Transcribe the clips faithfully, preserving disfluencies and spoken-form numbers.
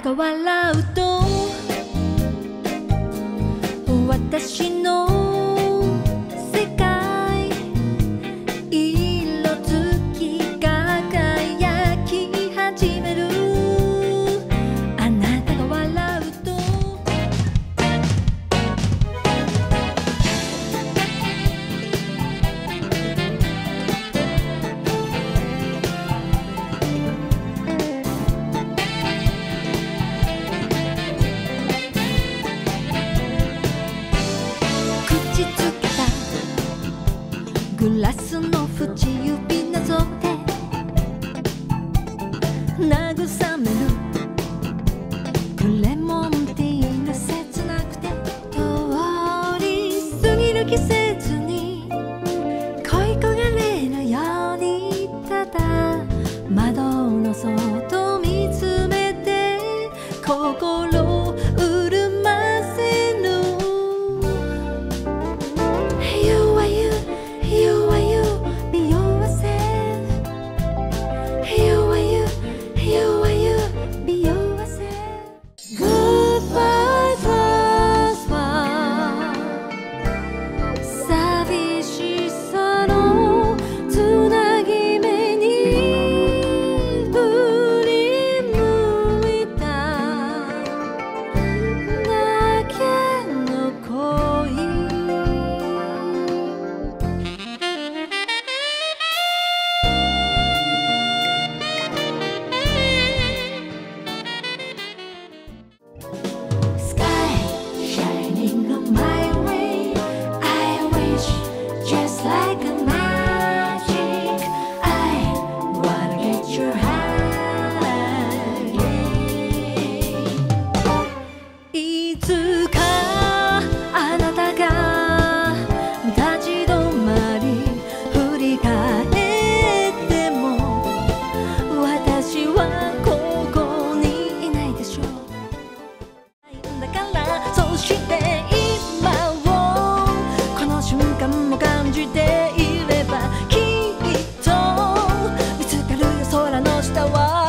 が笑うと私の世界色づき輝き始める。あなたが笑うとグラスの縁指なぞで慰めるクレモンティーが切なくて通り過ぎる季節に恋焦がれるようにただ窓の外見つめて心を潤ませる。You are you You are you, be yourself. You are you, you are you, be yourself. Goodbye, first one. 寂しさのつなぎ目に振り向いただけの恋。いつかあなたが立ち止まり振り返っても私はここにいないでしょう。だからそして今をこの瞬間も感じていればきっと見つかるよ空の下は。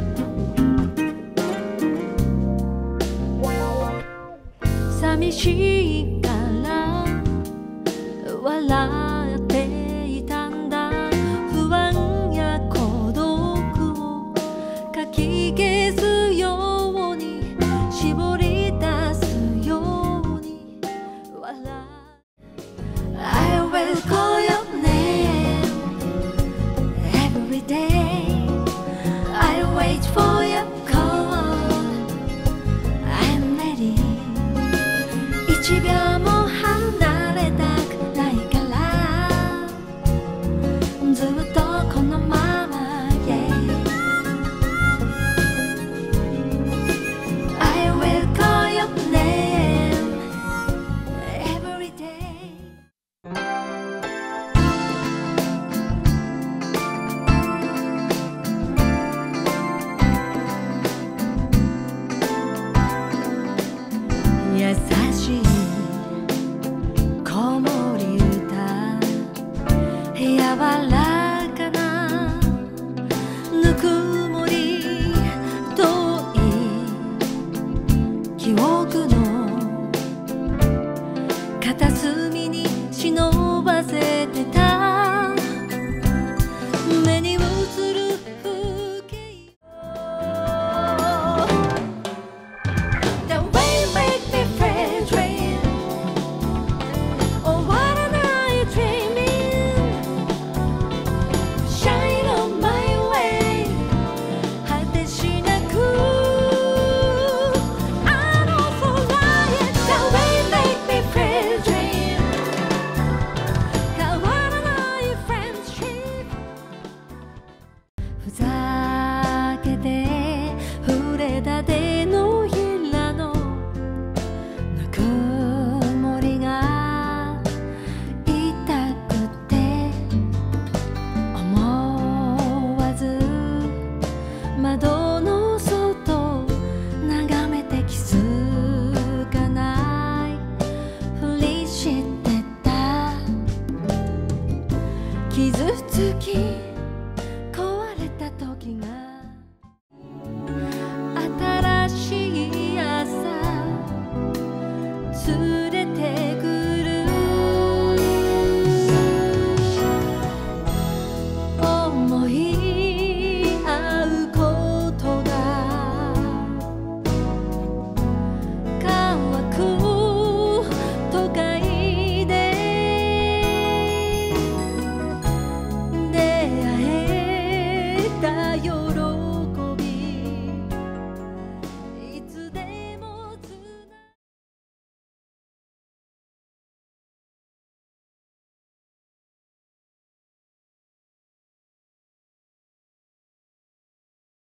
寂しい